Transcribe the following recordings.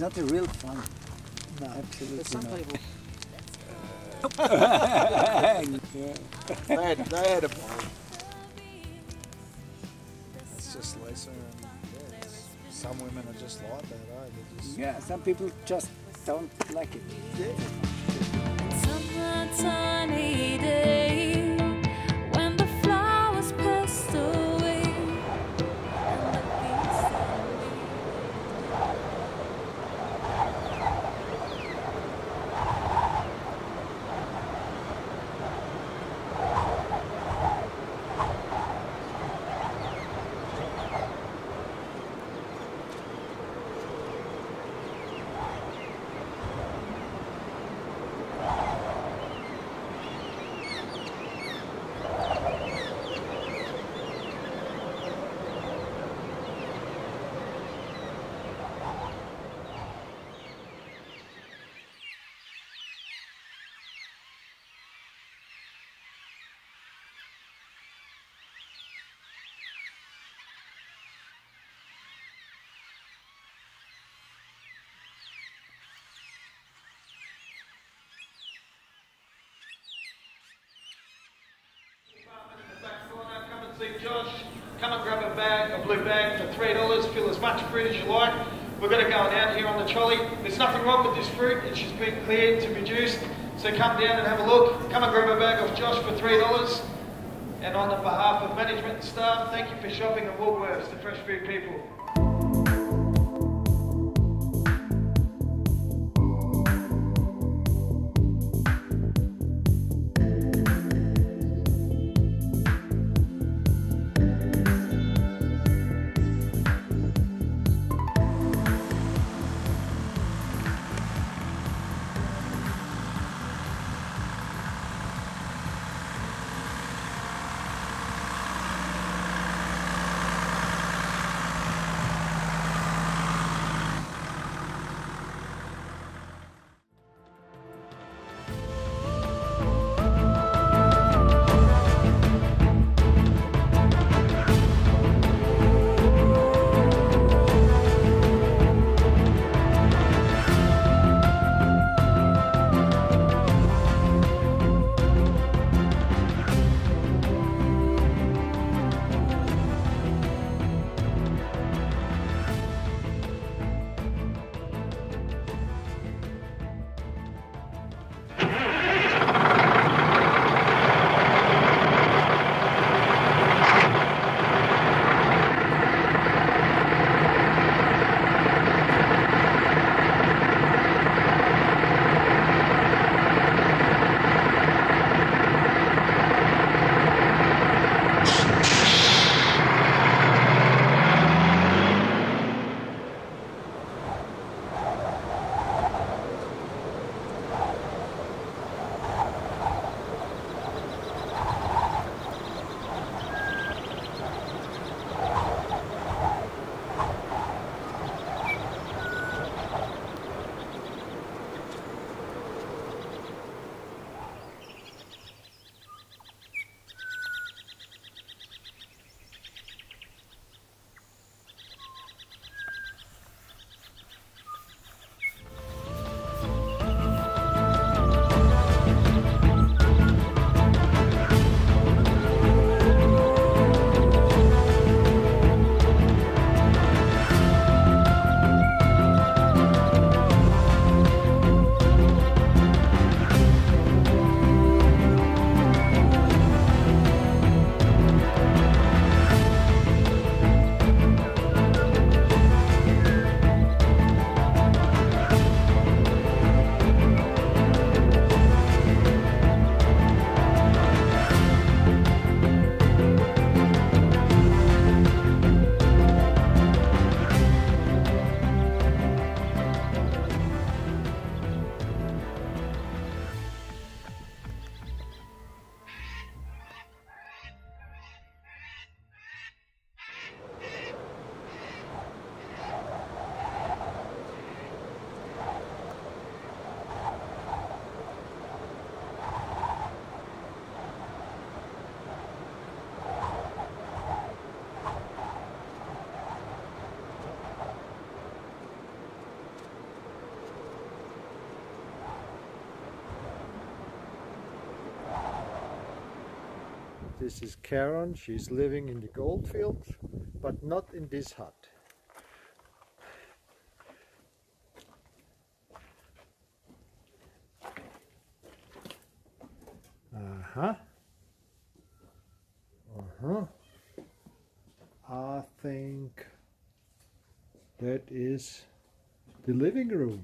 not a real fun. No, Absolutely there's some not. people. Yeah. They had a ball. It's just Lisa, and yeah, some women are just like that, eh? They just, Yeah, some people just don't like it. Sunny day when the flowers passed away and the bees See Josh, come and grab a blue bag for $3, fill as much fruit as you like. We've got it going out here on the trolley. There's nothing wrong with this fruit, it's just been cleared to be juiced. So come down and have a look. Come and grab a bag off Josh for $3. And on behalf of management and staff, thank you for shopping at Woolworths, the fresh food people. This is Karen. She's living in the goldfields, but not in this hut. I think that is the living room.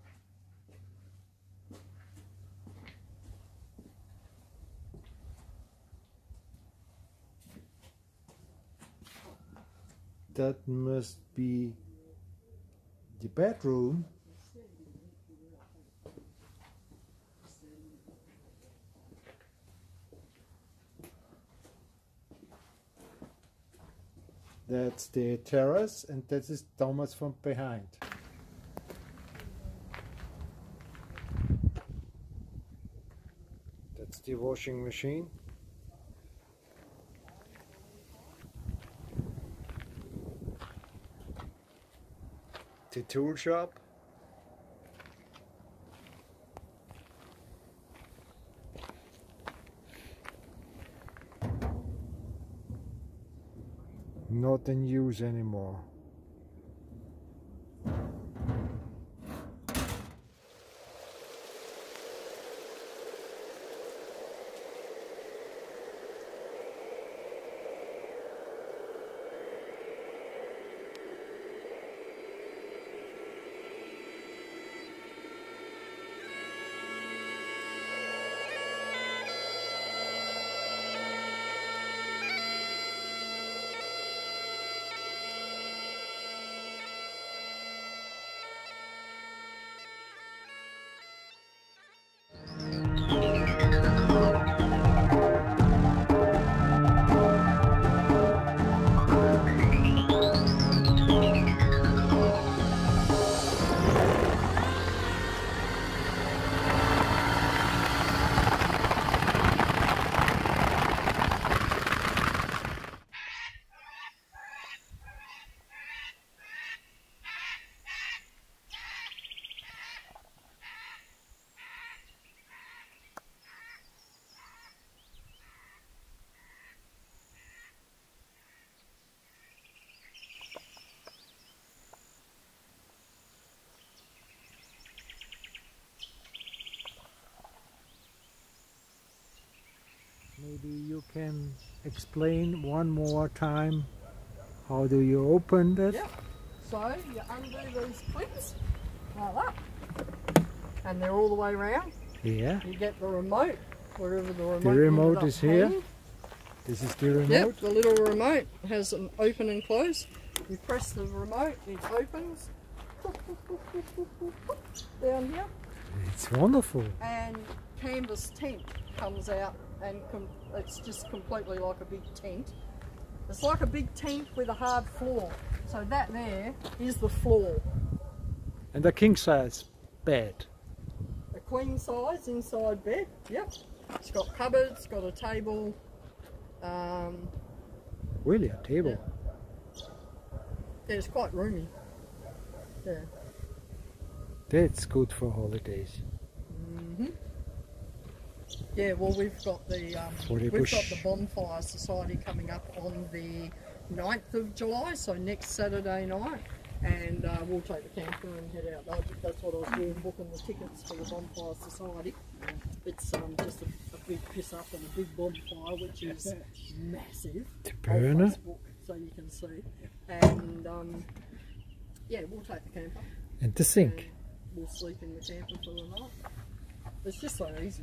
That must be the bedroom. That's the terrace, and that is Thomas from behind. That's the washing machine. The tool shop. Not in use anymore. Maybe you can explain one more time, how do you open that? Yeah. So you undo these clips like that, and they're all the way around. Yeah. You get the remote, wherever the remote. The remote ended up is here. hanging. This is the remote. Yep, the little remote has an open and close. You press the remote, it opens. Down here. It's wonderful. And canvas tent comes out, and it's just completely like a big tent. It's like a big tent with a hard floor. So that there is the floor. And a king size bed. A queen size inside bed, yep. It's got cupboards, got a table. Really, a table? Yeah, it's quite roomy. Yeah. That's good for holidays. Yeah, well, we've got the bush. Bonfire Society coming up on the 9th of July, so next Saturday night, and we'll take the camper and head out. That's what I was doing, booking the tickets for the Bonfire Society. It's just a big piss up and a big bonfire, which is massive. The burner. On Facebook, so you can see. And yeah, we'll take the camper. And the sink. And we'll sleep in the camper for the night. It's just so easy.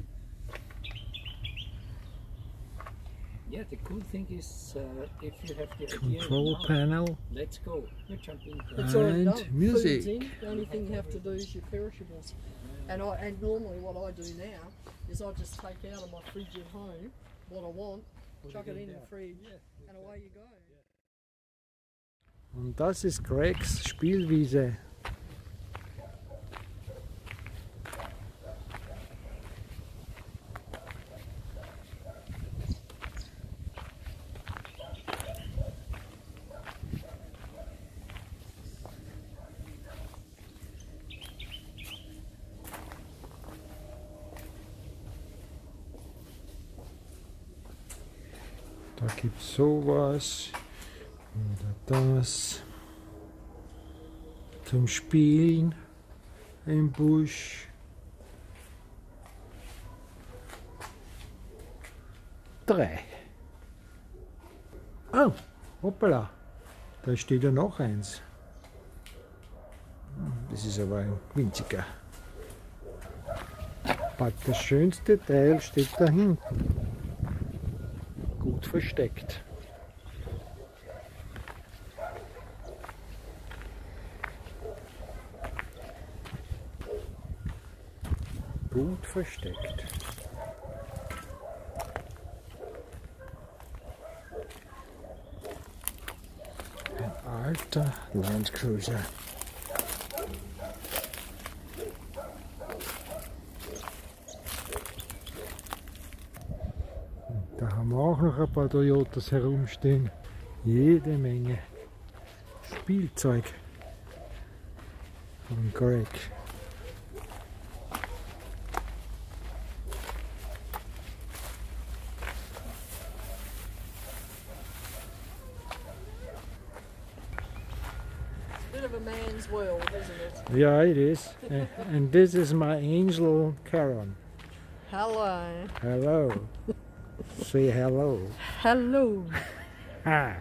Yeah, the cool thing is if you have the idea Control now, panel. let's go. You jump in. It's already And done. music. Food's in. The only thing you have to do is your perishables. And normally what I do now is I just take out of my fridge at home what I want, chuck it in the fridge, and away you go. Und das ist Gregs Spielwiese. Da gibt es sowas oder das zum Spielen im Busch. 3. Oh, hoppala, da steht ja noch eins. Das ist aber ein winziger. Aber das schönste Teil steht da hinten. Gut versteckt. Gut versteckt. Ein alter Land Cruiser. Da haben wir auch noch ein paar Toyotas herumstehen. Jede Menge Spielzeug von Greg. Bit of a man's world, isn't it? Yeah, it is. And this is my angel Karen. Hello. Hello. Say hello. Hello. Ah.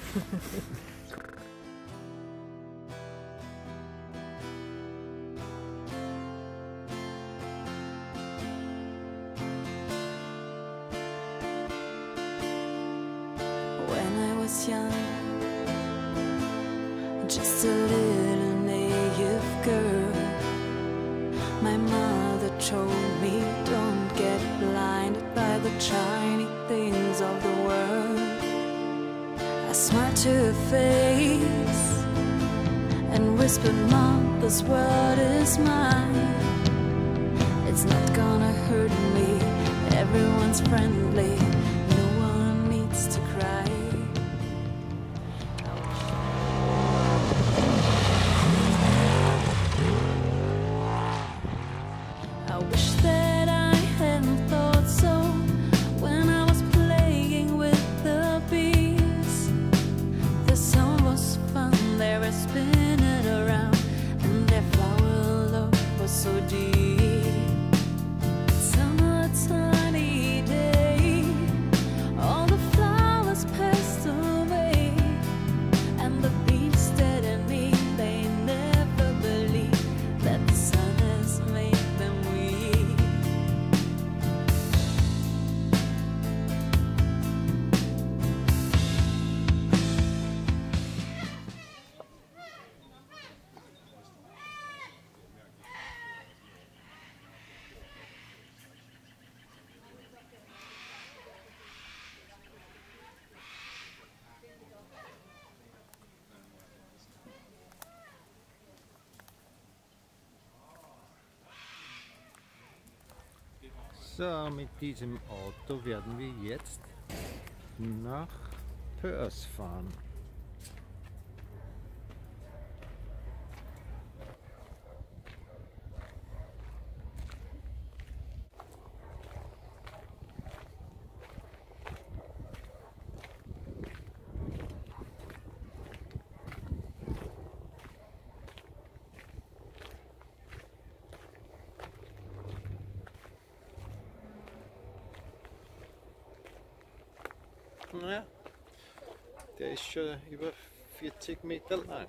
When I was young, just a little naive girl, my mother told me, don't get blinded by the shiny things of the world. I smiled to her face and whispered, Mom, this world is mine. It's not gonna hurt me, everyone's friendly, no one needs to cry. I wish that I hadn't thought so when I was playing with the bees. The sound was fun, they were spinning around, and their flower love was so deep. Summer sunny day, all the flowers passed away, and the bees stared at me. They never believed that the sun has made them weep. So, mit diesem Auto werden wir jetzt nach Perth fahren. Ja, der ist schon über 40 Meter lang.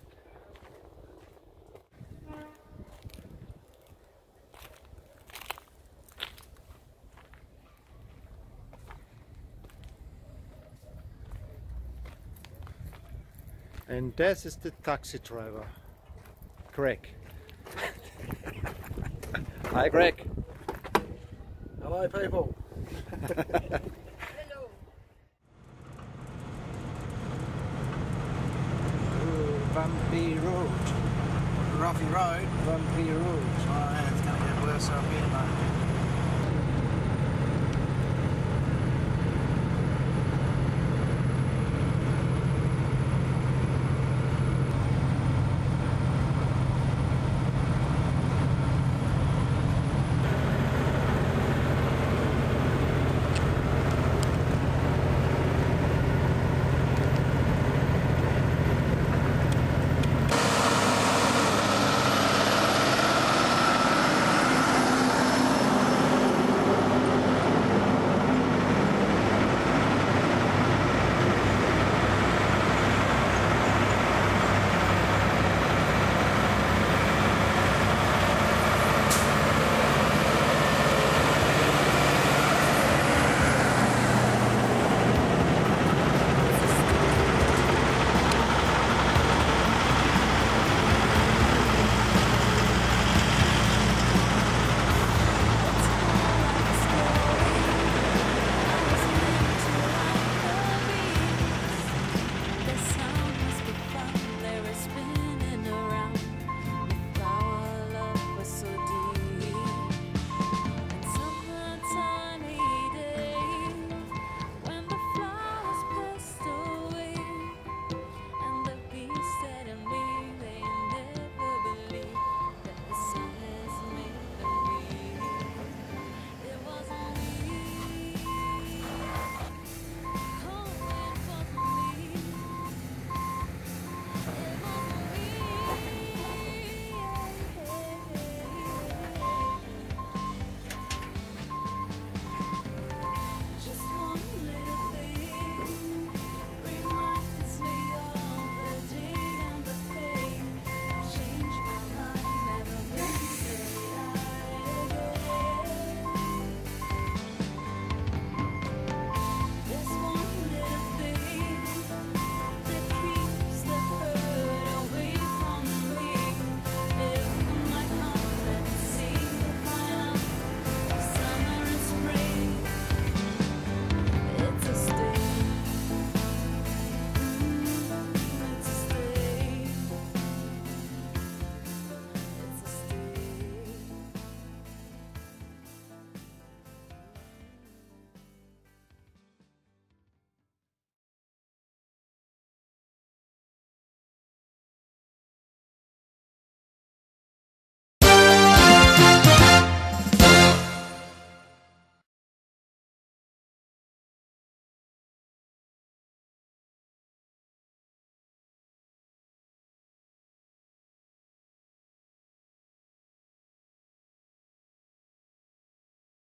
And this is the taxi driver, Greg. Hi, Greg. Hello, people. Vampy Road. Roughy road. Vampy Road. I